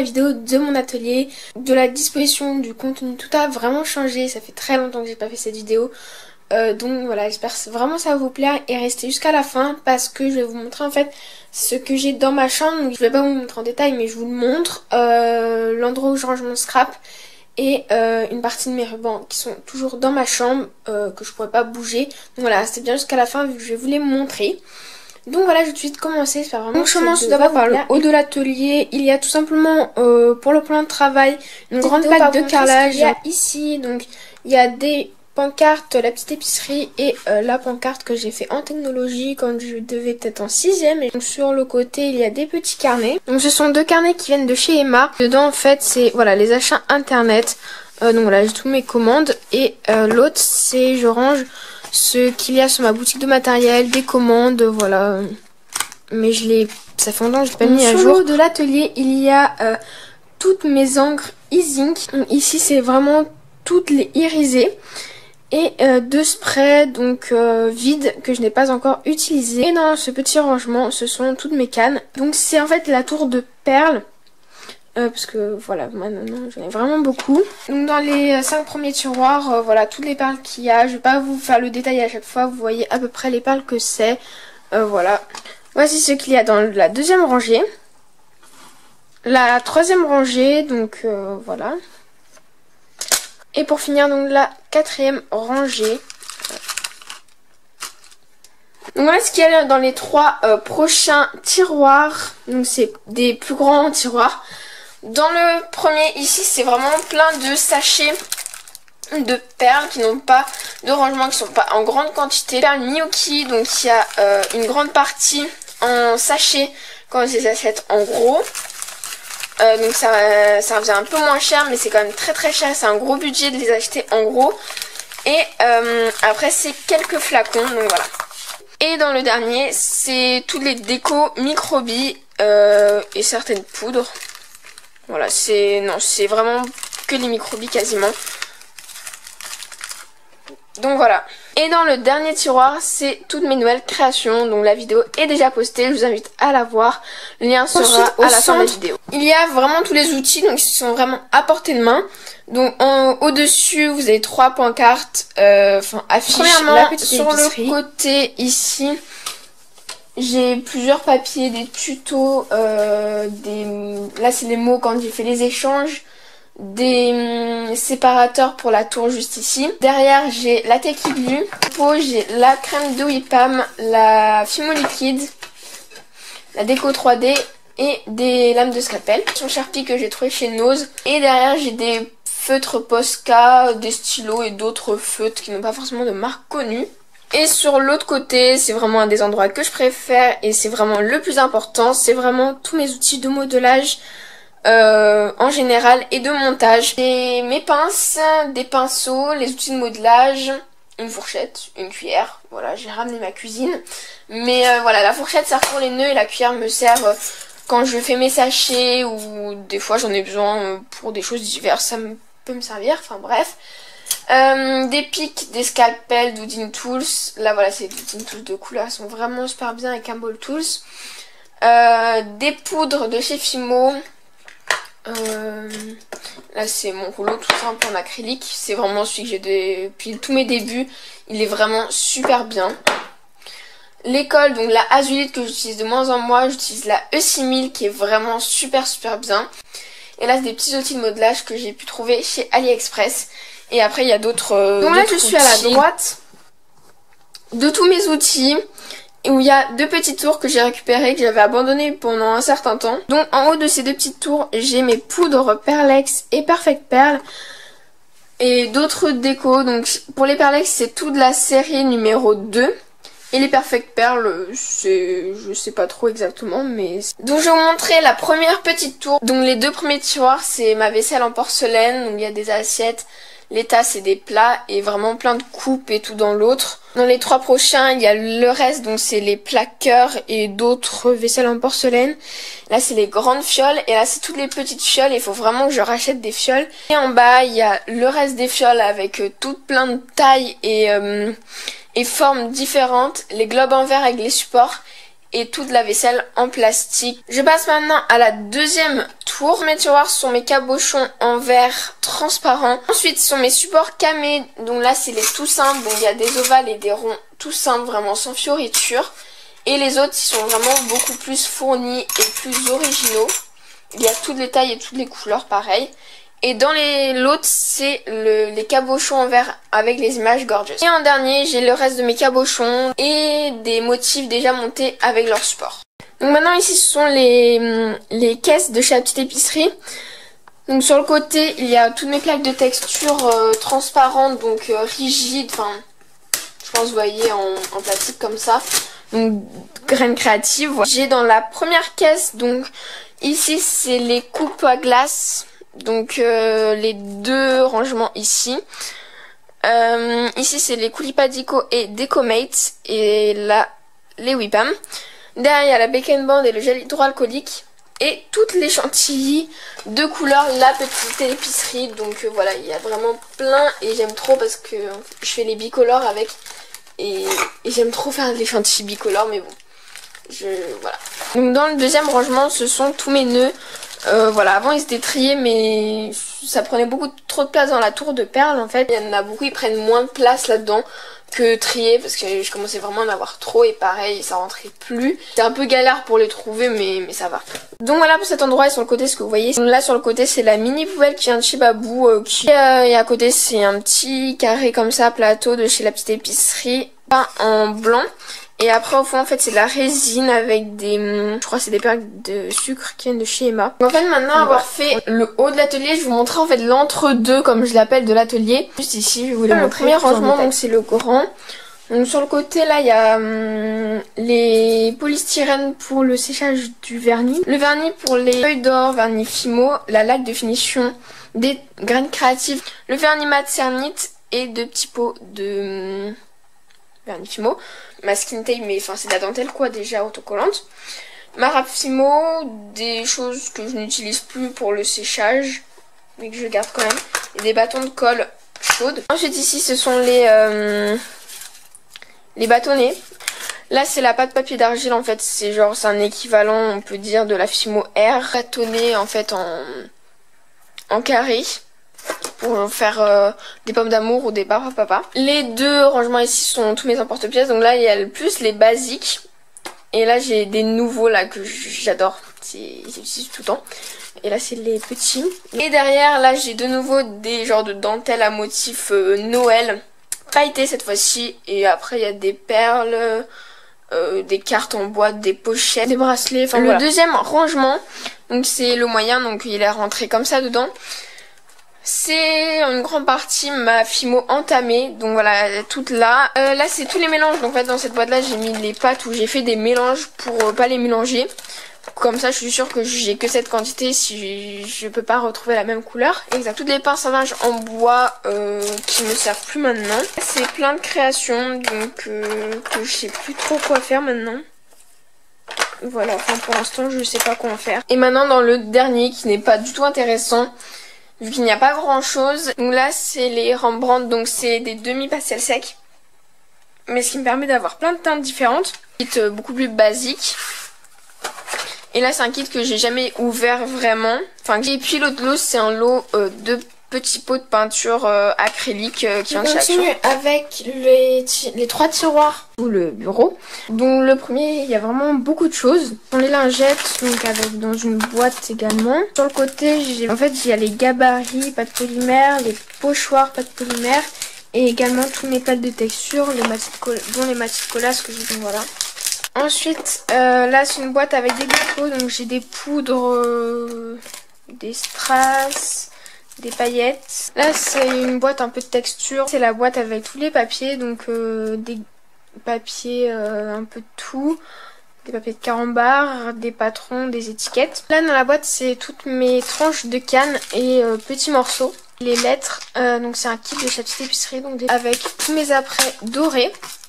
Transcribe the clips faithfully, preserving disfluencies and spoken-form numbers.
vidéo de mon atelier, de la disposition du contenu. Tout a vraiment changé, ça fait très longtemps que j'ai pas fait cette vidéo. Euh, donc voilà, j'espère vraiment ça va vous plaire et restez jusqu'à la fin parce que je vais vous montrer en fait ce que j'ai dans ma chambre. Donc je vais pas vous montrer en détail mais je vous le montre. Euh, l'endroit où je range mon scrap et euh, une partie de mes rubans qui sont toujours dans ma chambre, euh, que je pourrais pas bouger. Donc voilà, restez bien jusqu'à la fin vu que je vais vous les montrer. Donc voilà, je vais tout de suite commencer. J'espère vraiment. Donc je commence tout d'abord par le haut de l'atelier. Il y a tout simplement euh, pour le plan de travail une grande plaque de carrelage. Il y a ici, donc il y a des pancartes, la petite épicerie et euh, la pancarte que j'ai fait en technologie quand je devais peut-être en sixième. Et donc sur le côté il y a des petits carnets. Donc ce sont deux carnets qui viennent de chez Emma. Dedans en fait c'est voilà les achats internet. Euh, donc voilà, j'ai toutes mes commandes. Et euh, l'autre c'est je range ce qu'il y a sur ma boutique de matériel, des commandes, voilà. Mais je l'ai, ça fait longtemps que je l'ai pas mis à jour. Sur le haut de l'atelier il y a euh, toutes mes encres e-zinc. Ici c'est vraiment toutes les irisées. Et euh, deux sprays donc euh, vides que je n'ai pas encore utilisés. Et dans ce petit rangement ce sont toutes mes cannes. Donc c'est en fait la tour de perles. Euh, parce que voilà, maintenant j'en ai vraiment beaucoup. Donc dans les cinq premiers tiroirs, euh, voilà toutes les perles qu'il y a. Je vais pas vous faire le détail à chaque fois. Vous voyez à peu près les perles que c'est. Euh, voilà. Voici ce qu'il y a dans la deuxième rangée. La troisième rangée, donc euh, voilà. Et pour finir, donc la quatrième rangée. Donc voilà ce qu'il y a dans les trois euh, prochains tiroirs. Donc c'est des plus grands tiroirs. Dans le premier ici, c'est vraiment plein de sachets de perles qui n'ont pas de rangement, qui ne sont pas en grande quantité. Perles Miyuki, donc il y a euh, une grande partie en sachet quand on les achète en gros. Euh, donc ça, ça revient un peu moins cher mais c'est quand même très très cher, c'est un gros budget de les acheter en gros. Et euh, après c'est quelques flacons, donc voilà. Et dans le dernier c'est toutes les décos microbilles euh, et certaines poudres. Voilà, c'est non c'est vraiment que les microbilles quasiment. Donc voilà. Et dans le dernier tiroir, c'est toutes mes nouvelles créations. Donc la vidéo est déjà postée, je vous invite à la voir. Le lien sera Ensuite, à la fin de la vidéo. Il y a vraiment tous les outils, donc ils sont vraiment à portée de main. Donc au-dessus, vous avez trois pancartes, euh, enfin affiches. Premièrement, la petite sur épicerie. Le côté ici, j'ai plusieurs papiers, des tutos, euh, des là c'est les mots quand j'ai fait les échanges. Des hum, séparateurs pour la tour juste ici. Derrière j'ai la Techie Glue. J'ai la crème de Wipam, la Fimo liquide, la déco trois D et des lames de scalpel. Son Sharpie que j'ai trouvé chez Nose. Et derrière j'ai des feutres Posca, des stylos et d'autres feutres qui n'ont pas forcément de marque connue. Et sur l'autre côté, c'est vraiment un des endroits que je préfère et c'est vraiment le plus important. C'est vraiment tous mes outils de modelage. Euh, en général et de montage. Et mes pinces, des pinceaux, les outils de modelage, une fourchette, une cuillère. Voilà, j'ai ramené ma cuisine. Mais euh, voilà, la fourchette sert pour les nœuds et la cuillère me sert euh, quand je fais mes sachets ou des fois j'en ai besoin euh, pour des choses diverses. Ça me, peut me servir, enfin bref. Euh, des pics, des scalpels d'Houdin Tools. Là voilà, c'est des Houdin Tools de couleur, elles sont vraiment super bien avec un Ball Tools. Euh, des poudres de chez Fimo. Euh, là c'est mon rouleau tout simple en acrylique, c'est vraiment celui que j'ai depuis tous mes débuts, il est vraiment super bien. L'école, donc la azulite que j'utilise de moins en moins, j'utilise la E six mille qui est vraiment super super bien. Et là c'est des petits outils de modelage que j'ai pu trouver chez AliExpress. Et après il y a d'autres euh, Donc là je suis à la droite de tous mes outils, où il y a deux petites tours que j'ai récupérées, que j'avais abandonnées pendant un certain temps. Donc en haut de ces deux petites tours, j'ai mes poudres Perlex et Perfect Pearl. Et d'autres décos. Donc pour les Perlex, c'est tout de la série numéro deux. Et les Perfect Pearl, c'est, je sais pas trop exactement, mais... Donc je vais vous montrer la première petite tour. Donc les deux premiers tiroirs, c'est ma vaisselle en porcelaine. Donc il y a des assiettes, les tasses et des plats et vraiment plein de coupes et tout dans l'autre. Dans les trois prochains, il y a le reste, donc c'est les plaqueurs et d'autres vaisselles en porcelaine. Là, c'est les grandes fioles et là, c'est toutes les petites fioles. Il faut vraiment que je rachète des fioles. Et en bas, il y a le reste des fioles avec euh, toutes plein de tailles et, euh, et formes différentes. Les globes en verre avec les supports. et toute la vaisselle en plastique. Je passe maintenant à la deuxième tour. Mes tiroirs sont mes cabochons en verre transparent. Ensuite sont mes supports camés. Donc là c'est les tout simples. Donc il y a des ovales et des ronds tout simples, vraiment sans fioriture. Et les autres ils sont vraiment beaucoup plus fournis et plus originaux. Il y a toutes les tailles et toutes les couleurs pareil. Et dans les l'autre c'est le, les cabochons en verre avec les images gorgeous. Et en dernier j'ai le reste de mes cabochons et des motifs déjà montés avec leur support. Donc maintenant ici ce sont les, les caisses de chez la petite épicerie. Donc sur le côté il y a toutes mes plaques de texture euh, transparentes, donc euh, rigides, enfin je pense vous voyez en, en plastique comme ça. Donc graines créatives. Voilà. J'ai dans la première caisse, donc ici c'est les coupes à glace. Donc euh, les deux rangements ici. Euh, ici c'est les Coulipadico et Decomate. Et là les Whippam. Derrière il y a la Bacon Band et le gel hydroalcoolique. Et toutes les chantilly de couleur la petite épicerie. Donc euh, voilà, il y a vraiment plein. Et j'aime trop parce que je fais les bicolores avec. Et, et j'aime trop faire les chantilly bicolores. Mais bon, je voilà. Donc dans le deuxième rangement ce sont tous mes nœuds. Euh, voilà, avant ils étaient triés mais ça prenait beaucoup trop de place dans la tour de perles en fait. Il y en a beaucoup, ils prennent moins de place là-dedans que triés parce que je commençais vraiment à en avoir trop et pareil ça rentrait plus. C'est un peu galère pour les trouver mais, mais ça va. Donc voilà pour cet endroit et sur le côté ce que vous voyez. Donc là sur le côté c'est la mini poubelle qui vient de chez Babou. Euh, qui, euh, et à côté c'est un petit carré comme ça, plateau de chez la petite épicerie peint en blanc. Et après au fond en fait c'est de la résine avec des, je crois que c'est des perles de sucre qui viennent de chez Emma. Donc en fait maintenant avoir fait le haut de l'atelier, je vous montrer en fait l'entre-deux comme je l'appelle de l'atelier. Juste ici je vous l'ai montré. Le premier rangement donc c'est le grand. Donc sur le côté là il y a hum, les polystyrènes pour le séchage du vernis. Le vernis pour les feuilles d'or, vernis Fimo, la laque de finition, des graines créatives, le vernis mat cernite et deux petits pots de... Hum, vernis Fimo, ma skin tape mais enfin c'est de la dentelle quoi déjà autocollante, ma râpe Fimo, des choses que je n'utilise plus pour le séchage mais que je garde quand même, et des bâtons de colle chaude. Ensuite ici ce sont les euh, les bâtonnets. Là c'est la pâte papier d'argile en fait, c'est genre c'est un équivalent on peut dire de la Fimo R, bâtonnet en fait en, en carré. Pour faire euh, des pommes d'amour ou des barres à papa. Les deux rangements ici sont tous mes emporte-pièces. Donc là il y a le plus les basiques. Et là j'ai des nouveaux là que j'adore. J'utilise tout le temps. Et là c'est les petits. Et derrière là j'ai de nouveau des genres de dentelles à motif euh, Noël. Pailleté cette fois-ci. Et après il y a des perles, euh, des cartes en boîte, des pochettes, des bracelets. Enfin, le voilà. Deuxième rangement, donc c'est le moyen. Donc il est rentré comme ça dedans. C'est une grande partie ma Fimo entamée, donc voilà, toute là. Euh, là c'est tous les mélanges, donc en fait dans cette boîte là j'ai mis les pâtes où j'ai fait des mélanges pour euh, pas les mélanger. Comme ça je suis sûre que j'ai que cette quantité si je peux pas retrouver la même couleur. Exact. Toutes les pinces à linge en bois euh, qui me servent plus maintenant. C'est plein de créations, donc euh, que je sais plus trop quoi faire maintenant. Voilà, enfin pour l'instant je sais pas quoi en faire. Et maintenant dans le dernier qui n'est pas du tout intéressant, vu qu'il n'y a pas grand chose. Donc là c'est les Rembrandt, donc c'est des demi pastels secs. Mais ce qui me permet d'avoir plein de teintes différentes. Un kit beaucoup plus basique. Et là c'est un kit que j'ai jamais ouvert vraiment. Enfin, et puis l'autre lot c'est un lot euh, de petits pots de peinture euh, acrylique euh, qui vient de chez Action. On continue avec les, les trois tiroirs ou le bureau. Donc le premier il y a vraiment beaucoup de choses. On les lingettes donc avec dans une boîte également. Sur le côté j'ai en fait il y a les gabarits, pâte polymère, les pochoirs, pâte polymère et également tous mes pâtes de texture, les dont les matières collages que j'ai. Voilà. Ensuite euh, là c'est une boîte avec des défauts, donc j'ai des poudres, euh, des strass, des paillettes. Là c'est une boîte un peu de texture, c'est la boîte avec tous les papiers, donc euh, des papiers euh, un peu de tout, des papiers de carambar, des patrons, des étiquettes. Là dans la boîte c'est toutes mes tranches de canne et euh, petits morceaux. Les lettres, euh, donc c'est un kit de chez la petite épicerie, donc des... avec tous mes apprêts dorés.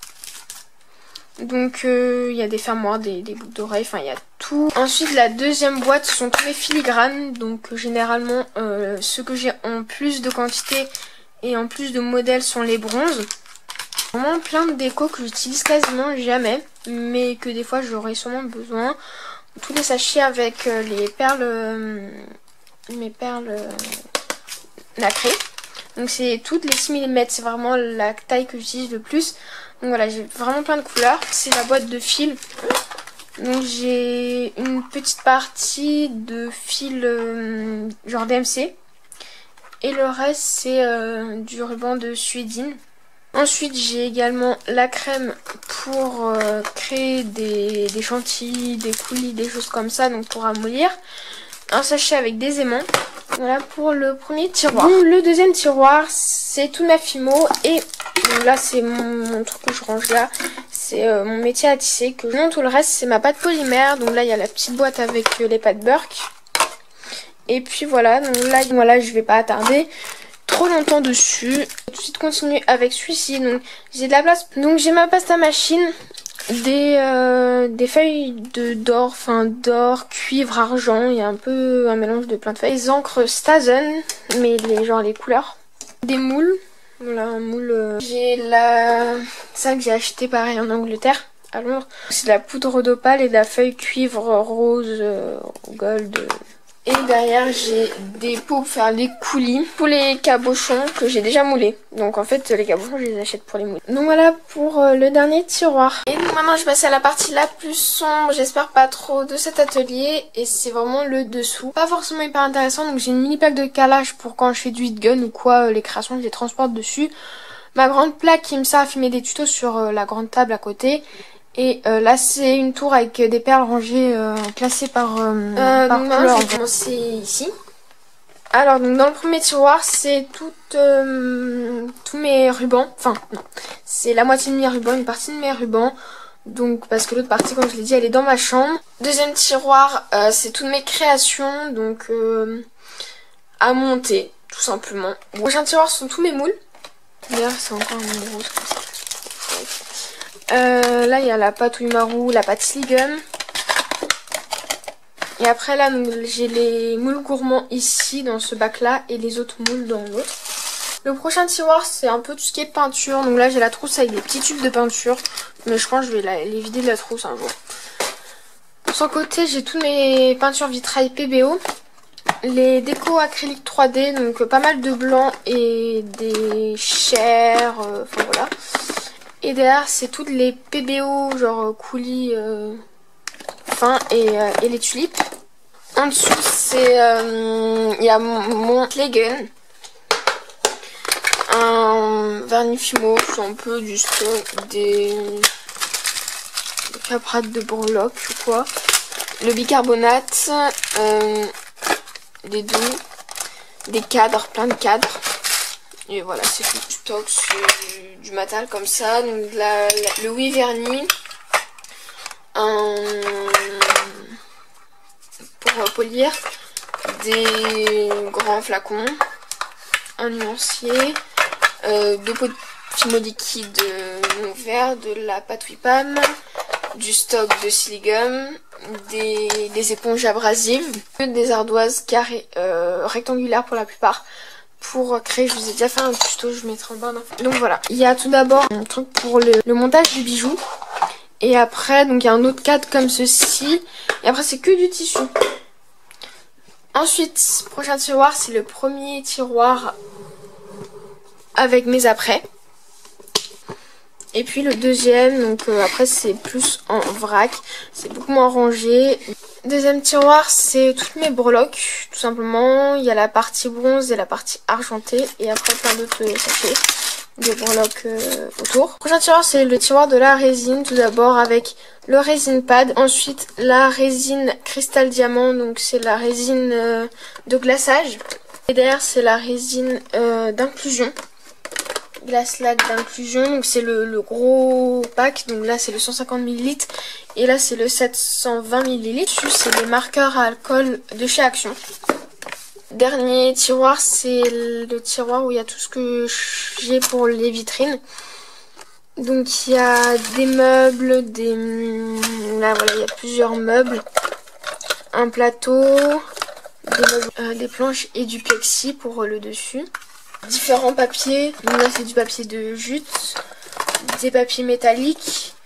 Donc il euh, y a des fermoirs, des, des boucles d'oreilles, enfin il y a tout. Ensuite la deuxième boîte ce sont tous les filigranes. Donc euh, généralement euh, ceux que j'ai en plus de quantité et en plus de modèles sont les bronzes. Vraiment plein de déco que j'utilise quasiment jamais. mais que des fois j'aurais sûrement besoin. Tous les sachets avec euh, les perles, euh, mes perles euh, nacrées. Donc c'est toutes les six millimètres, c'est vraiment la taille que j'utilise le plus. Donc voilà, j'ai vraiment plein de couleurs. C'est la boîte de fil. Donc j'ai une petite partie de fil euh, genre D M C. Et le reste c'est euh, du ruban de Suédine. Ensuite j'ai également la crème pour euh, créer des, des chantilly, des coulis, des choses comme ça, donc pour ramollir. Un sachet avec des aimants. Voilà pour le premier tiroir. Bon, le deuxième tiroir c'est tout ma Fimo. Et donc là c'est mon, mon truc que je range là. C'est euh, mon métier à tisser. Que non, tout le reste c'est ma pâte polymère. Donc là il y a la petite boîte avec euh, les pâtes Burke. Et puis voilà, donc là voilà, je vais pas attarder trop longtemps dessus. Tout de suite continuer avec celui-ci. Donc j'ai de la place. Donc j'ai ma pasta machine, des euh, des feuilles de d'or, enfin d'or, cuivre, argent. Il y a un peu un mélange de plein de feuilles. Des encres Stazen, mais les genre les couleurs. Des moules. Voilà un moule. Euh... J'ai la ça que j'ai acheté pareil en Angleterre, à Londres. C'est de la poudre d'opale et de la feuille cuivre rose, euh, gold. Euh... Et derrière j'ai des pots pour faire les coulis, pour les cabochons que j'ai déjà moulés. Donc en fait les cabochons je les achète pour les mouler. Donc voilà pour euh, le dernier tiroir. Et donc maintenant je passe à la partie la plus sombre, j'espère pas trop, de cet atelier. Et c'est vraiment le dessous. Pas forcément hyper intéressant, donc j'ai une mini plaque de calage pour quand je fais du heat gun ou quoi, euh, les créations je les transporte dessus. Ma grande plaque qui me sert à filmer des tutos sur euh, la grande table à côté. Et euh, là c'est une tour avec des perles rangées, euh, classées par, euh, euh, par donc couleur. Je vais commencer ici. Alors donc dans le premier tiroir c'est tout, euh, tous mes rubans. Enfin non, c'est la moitié de mes rubans, une partie de mes rubans. Donc parce que l'autre partie comme je l'ai dit elle est dans ma chambre. Deuxième tiroir euh, c'est toutes mes créations, donc euh, à monter tout simplement. Le prochain tiroir sont tous mes moules. D'ailleurs c'est encore un moule rose comme ça. Euh, là il y a la pâte Uimaru, la pâte Sligum. Et après là j'ai les moules gourmands ici dans ce bac là et les autres moules dans l'autre. Le prochain tiroir c'est un peu tout ce qui est peinture. Donc là j'ai la trousse avec des petits tubes de peinture. Mais je pense que je vais la, les vider de la trousse un jour. Sur le côté j'ai toutes mes peintures vitrail P B O. Les décos acryliques trois D, donc pas mal de blanc et des chairs, euh, enfin voilà. Et derrière c'est toutes les P B O genre coulis euh, fins et, euh, et les tulipes. En dessous c'est il euh, y a mon, mon clay gun, un vernis Fimo, un peu du stock, des, des caprades de breloque ou quoi, le bicarbonate, euh, des douilles, des cadres, plein de cadres. Et voilà, c'est tout du stock, du, du matal comme ça. Donc la, la, le oui vernis, un, pour euh, polir, des grands flacons, un nuancier, euh, deux pots de Fimo liquide euh, non vert, de la pâte Whippam, du stock de Siligum, des, des éponges abrasives, des ardoises carrées, euh, rectangulaires pour la plupart. Pour créer, je vous ai déjà fait un tuto, je vous mettrai en barre d'infos. Donc voilà, il y a tout d'abord un truc pour le, le montage du bijou. Et après, donc il y a un autre cadre comme ceci. Et après, c'est que du tissu. Ensuite, prochain tiroir, c'est le premier tiroir avec mes après. Et puis le deuxième, donc euh, après c'est plus en vrac, c'est beaucoup moins rangé. Deuxième tiroir, c'est toutes mes breloques, tout simplement. Il y a la partie bronze et la partie argentée. Et après plein d'autres sachets de breloques euh, autour. Prochain tiroir, c'est le tiroir de la résine. Tout d'abord avec le résine pad. Ensuite la résine cristal diamant, donc c'est la résine euh, de glaçage. Et derrière c'est la résine euh, d'inclusion. Glace lac d'inclusion, donc c'est le, le gros pack, donc là c'est le cent cinquante millilitres et là c'est le sept cent vingt millilitres. Dessus c'est les marqueurs à alcool de chez Action. Dernier tiroir, c'est le tiroir où il y a tout ce que j'ai pour les vitrines. Donc il y a des meubles, des là voilà il y a plusieurs meubles, un plateau, des, meubles, euh, des planches et du plexi pour le dessus. Différents papiers, donc là c'est du papier de jute, des papiers métalliques,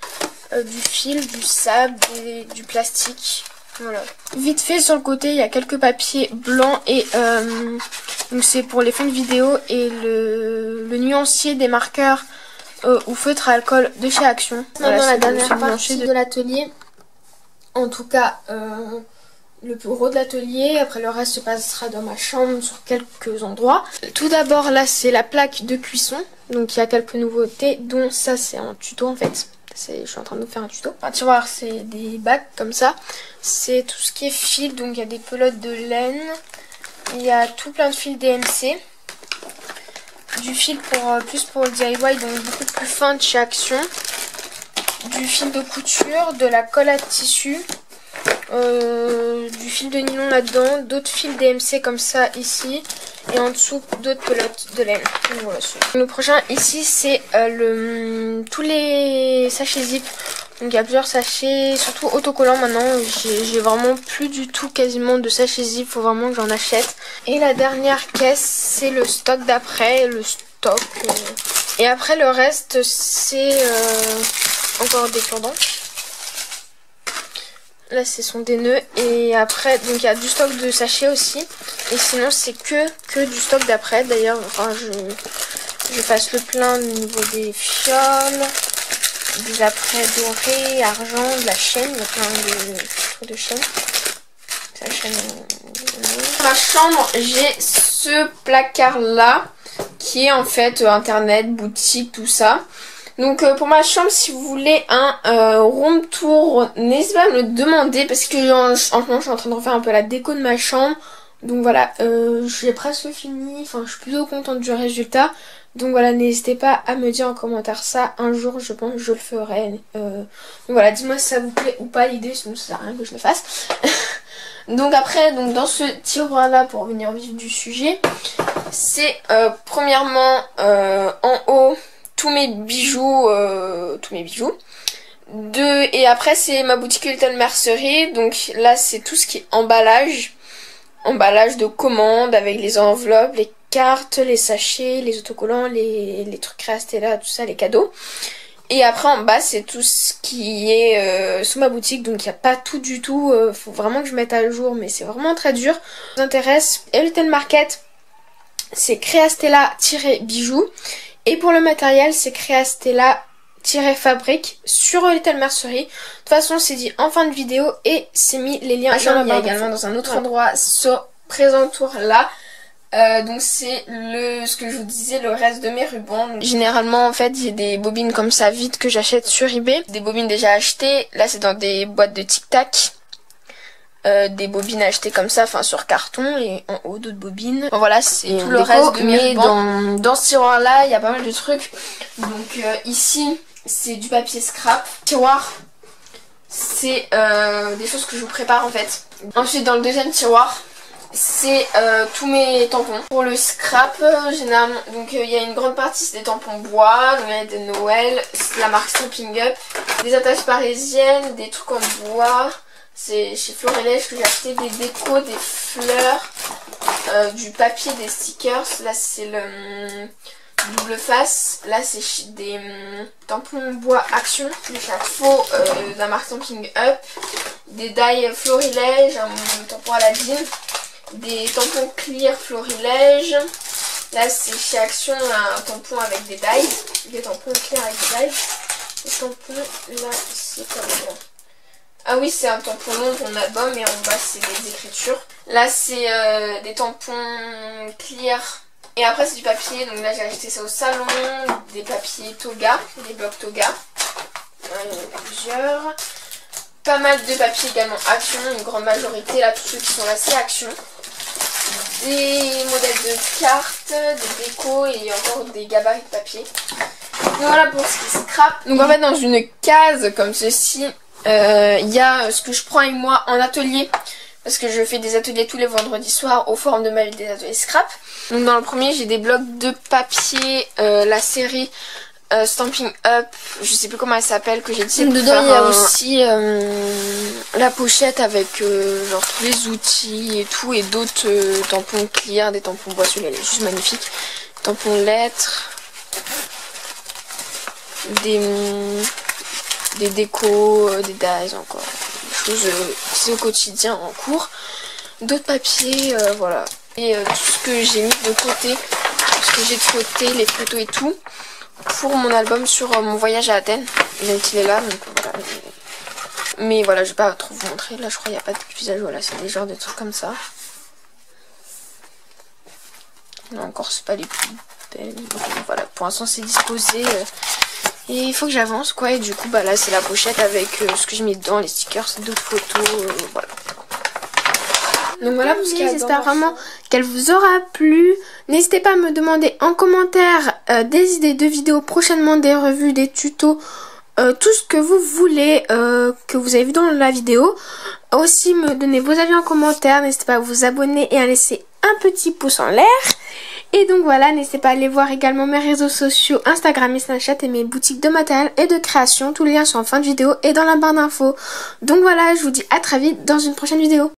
euh, du fil, du sable, des, du plastique. Voilà. Vite fait sur le côté, il y a quelques papiers blancs et euh, donc c'est pour les fonds de vidéo et le, le nuancier des marqueurs euh, ou feutre à alcool de chez Action. Voilà, maintenant la dernière partie de, de l'atelier. En tout cas, euh, le plus gros de l'atelier. Après le reste se passera dans ma chambre sur quelques endroits. Tout d'abord là c'est la plaque de cuisson. Donc il y a quelques nouveautés dont ça c'est un tuto en fait. Je suis en train de vous faire un tuto. Un tiroir c'est des bacs comme ça. C'est tout ce qui est fil. Donc il y a des pelotes de laine. Il y a tout plein de fils D M C. Du fil pour euh, plus pour le D I Y, donc beaucoup plus fin de chez Action. Du fil de couture, de la colle à tissu. Euh, du fil de nylon là-dedans, d'autres fils D M C comme ça ici, et en dessous d'autres pelotes de laine. Donc, voilà, le prochain ici c'est euh, le tous les sachets zip. Donc il y a plusieurs sachets, surtout autocollants maintenant. J'ai vraiment plus du tout quasiment de sachets zip, faut vraiment que j'en achète. Et la dernière caisse c'est le stock d'après, le stock. Euh... Et après le reste c'est euh, encore des cure-dents. Là ce sont des nœuds et après donc il y a du stock de sachets aussi et sinon c'est que que du stock d'après. D'ailleurs enfin je, je passe le plein au niveau des fioles, des après dorés, argent, de la chaîne, il y a plein de trucs de chaîne. La chaîne dans ma chambre j'ai ce placard là qui est en fait euh, internet, boutique, tout ça. Donc euh, pour ma chambre, si vous voulez un euh, room tour, n'hésitez pas à me le demander parce que en, en ce moment je suis en train de refaire un peu la déco de ma chambre. Donc voilà, euh, j'ai presque fini, enfin je suis plutôt contente du résultat. Donc voilà, n'hésitez pas à me dire en commentaire ça, un jour je pense que je le ferai. Euh, donc voilà, dis-moi si ça vous plaît ou pas l'idée, sinon ça sert à rien que je le fasse. Donc après, donc dans ce tiroir là, pour revenir au vif du sujet, c'est euh, premièrement euh, en haut tous mes bijoux, euh, tous mes bijoux. Deux, et après c'est ma boutique Little Mercerie. Donc là c'est tout ce qui est emballage, emballage de commandes avec les enveloppes, les cartes, les sachets, les autocollants, les, les trucs Créastella, tout ça, les cadeaux. Et après en bas c'est tout ce qui est euh, sous ma boutique, donc il n'y a pas tout du tout, euh, faut vraiment que je mette à jour mais c'est vraiment très dur. Si ça vous intéresse, Little Market c'est Créastella-bijoux. Et pour le matériel, c'est Créastella-fabrique sur Little Mercerie. De toute façon, c'est dit en fin de vidéo et c'est mis les liens. Il y a également dans un autre endroit ce présent tour là. Euh, donc c'est le ce que je vous disais, le reste de mes rubans. Donc, généralement en fait j'ai des bobines comme ça vides que j'achète sur eBay. Des bobines déjà achetées. Là c'est dans des boîtes de Tic Tac. Euh, des bobines achetées comme ça, enfin sur carton, et en haut d'autres bobines. Bon, voilà, c'est tout le reste de mes rubans. Dans, dans ce tiroir là il y a pas mal de trucs. Donc euh, ici c'est du papier scrap. Tiroir c'est euh, des choses que je vous prépare en fait. Ensuite dans le deuxième tiroir c'est euh, tous mes tampons. Pour le scrap euh, généralement, donc il euh, y a une grande partie c'est des tampons bois, donc il y a des Noël, c'est la marque Stamping Up, des attaches parisiennes, des trucs en bois. C'est chez Florilège que j'ai acheté des décos, des fleurs, euh, du papier, des stickers. Là c'est le hum, double face. Là c'est des hum, tampons bois Action, des chapeaux euh, de la marque Stamping Up, des die Florilège, un tampon Aladdin, des tampons clear Florilège. Là c'est chez Action un tampon avec des dies, des tampons clear avec des dies. Les tampons là c'est comme ça. Ah oui, c'est un tampon long pour mon album et en bas c'est des écritures. Là c'est euh, des tampons clear et après c'est du papier. Donc là j'ai acheté ça au salon, des papiers Toga, des blocs Toga. Ouais, il y en a plusieurs. Pas mal de papiers également Action, une grande majorité. Là tous ceux qui sont là c'est Action. Des modèles de cartes, des décos et encore des gabarits de papier. Donc voilà pour ce qui est scrap. Donc en fait dans une case comme ceci, il euh, y a ce que je prends avec moi en atelier, parce que je fais des ateliers tous les vendredis soirs au forum de ma vie des ateliers scrap. Donc dans le premier j'ai des blocs de papier, euh, la série euh, Stamping Up, je sais plus comment elle s'appelle, que j'ai dit. Dedans il y a un... aussi euh, la pochette avec euh, genre tous les outils et tout, et d'autres euh, tampons clear, des tampons bois, celui-là il est juste magnifique, tampons lettres, des... des décos, euh, des dies encore, des choses euh, c'est au quotidien en cours, d'autres papiers, euh, voilà. Et euh, tout ce que j'ai mis de côté, tout ce que j'ai de côté, les photos et tout, pour mon album sur euh, mon voyage à Athènes, même qu'il est là, donc voilà. Mais voilà, je vais pas trop vous montrer, là je crois qu'il n'y a pas de visage, voilà, c'est des genres de trucs comme ça. Là encore, c'est pas les plus belles, donc voilà, pour l'instant c'est disposé. Euh, Et il faut que j'avance quoi, et du coup bah là c'est la pochette avec euh, ce que j'ai mis dedans, les stickers, d'autres photos, euh, voilà. Donc voilà pour ce qui est. J'espère vraiment qu'elle vous aura plu. N'hésitez pas à me demander en commentaire euh, des idées de vidéos prochainement, des revues, des tutos, euh, tout ce que vous voulez euh, que vous avez vu dans la vidéo. Aussi me donner vos avis en commentaire, n'hésitez pas à vous abonner et à laisser un petit pouce en l'air. Et donc voilà, n'hésitez pas à aller voir également mes réseaux sociaux, Instagram et Snapchat et mes boutiques de matériel et de création. Tous les liens sont en fin de vidéo et dans la barre d'infos. Donc voilà, je vous dis à très vite dans une prochaine vidéo.